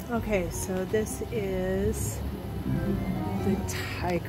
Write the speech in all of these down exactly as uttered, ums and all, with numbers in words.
Okay, so this is the tiger.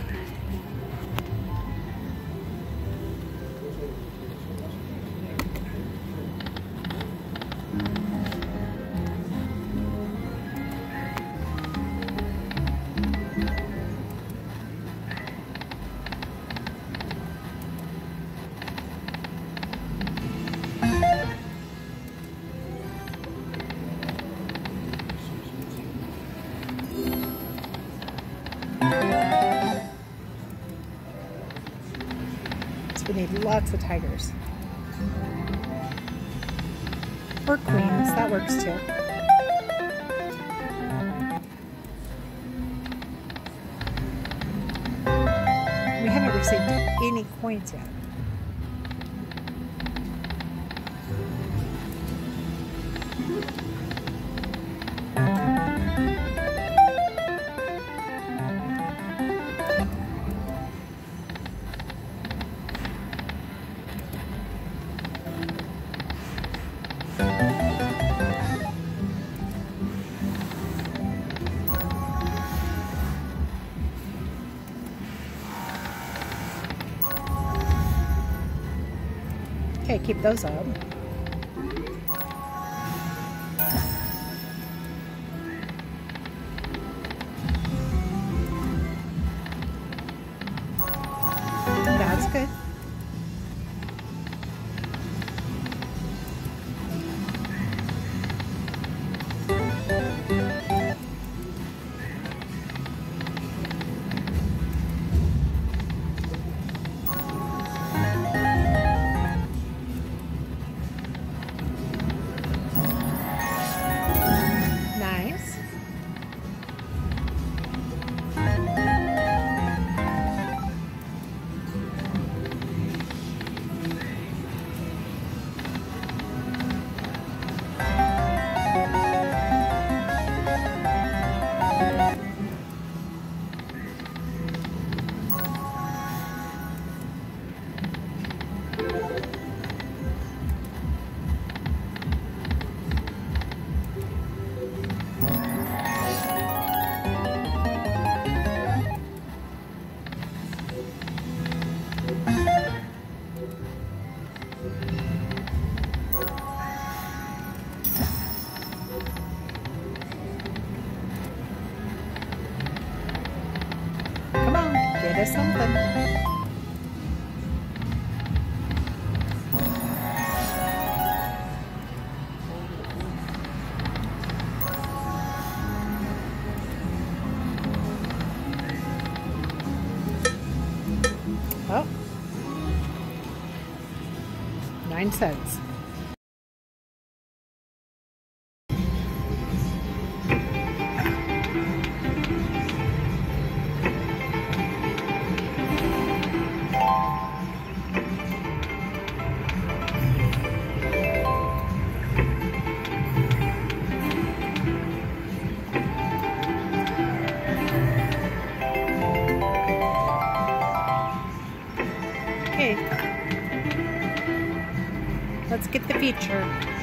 We need lots of tigers. Or queens, that works too. We haven't received any coins yet. Okay, keep those up. That's good. Come on, get us something. Oh, nine cents. Okay, let's get the feature.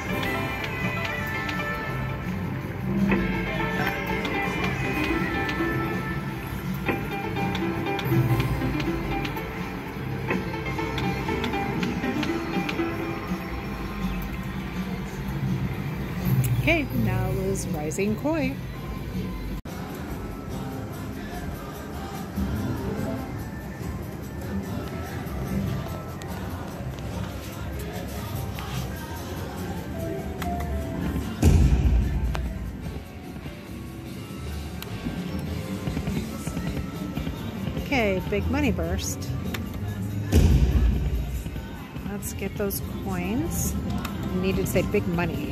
Okay, now is Rising Koi. Okay, big money burst. Let's get those coins. I need to say big money.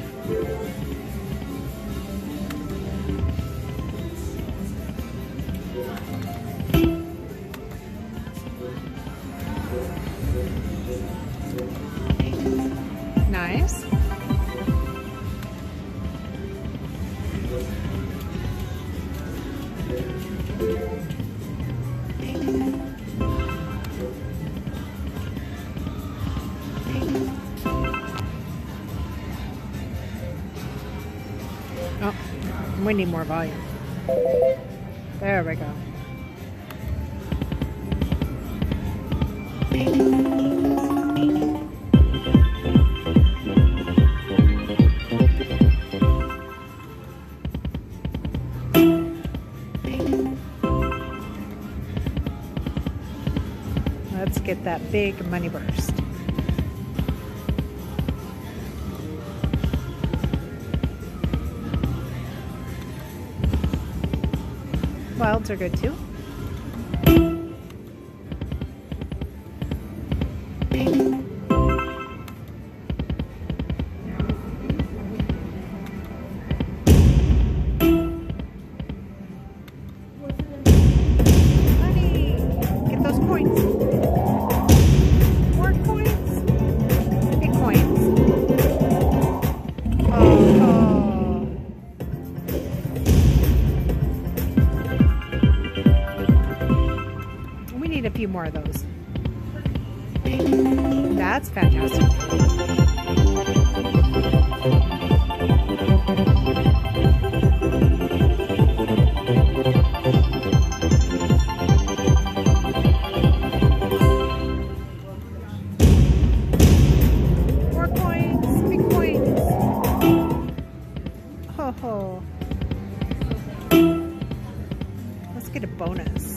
Nice. We need more volume. There we go. Let's get that big money burst. Wilds are good too. Money! Get those coins. More coins. Big coins. Oh, oh. We need a few more of those. That's fantastic. More coins, big coins. Ho ho. Let's get a bonus.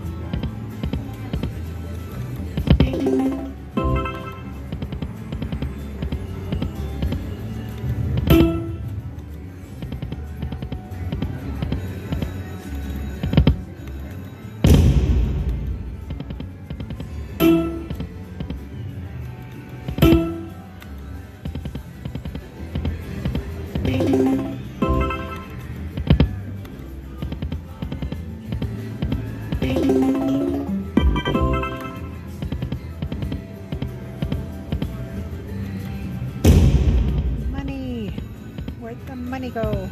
Money. Where'd the money go?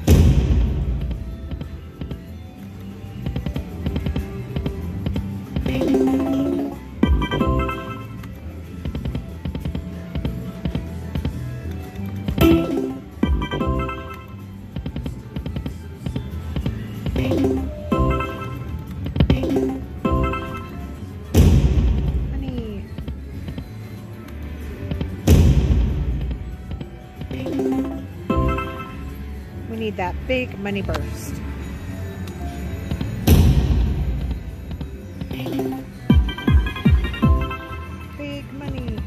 Money. We need that big money burst. Big money.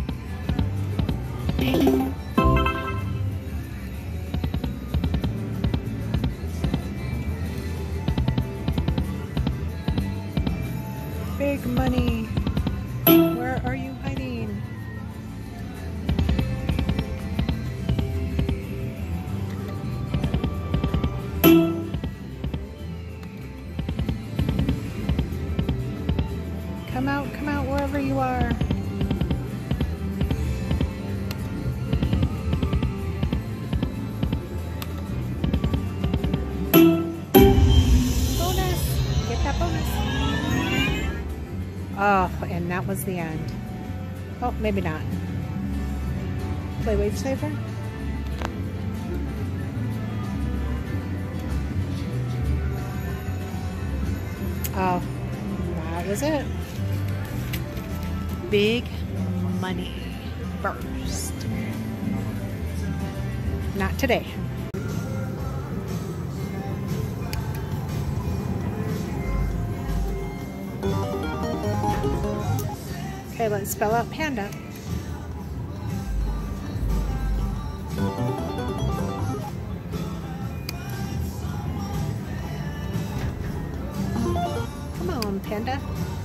Big money. Where are you hiding? Come out, come out wherever you are. Bonus! Get that bonus. Oh, and that was the end. Oh, maybe not. Play wage saver. Oh, that was it. Big money burst. Not today. Okay, let's spell out panda. Come on, panda.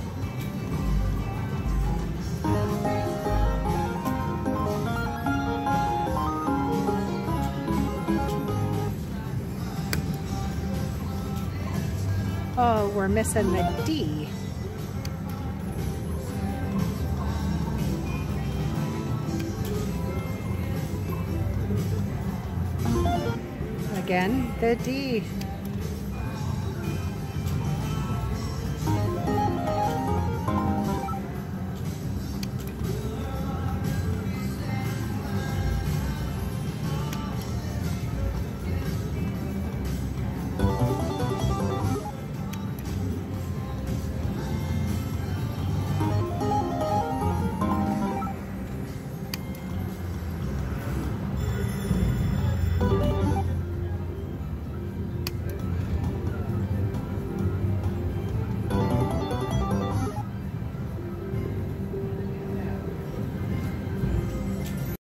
Oh, we're missing the D. Again, the D.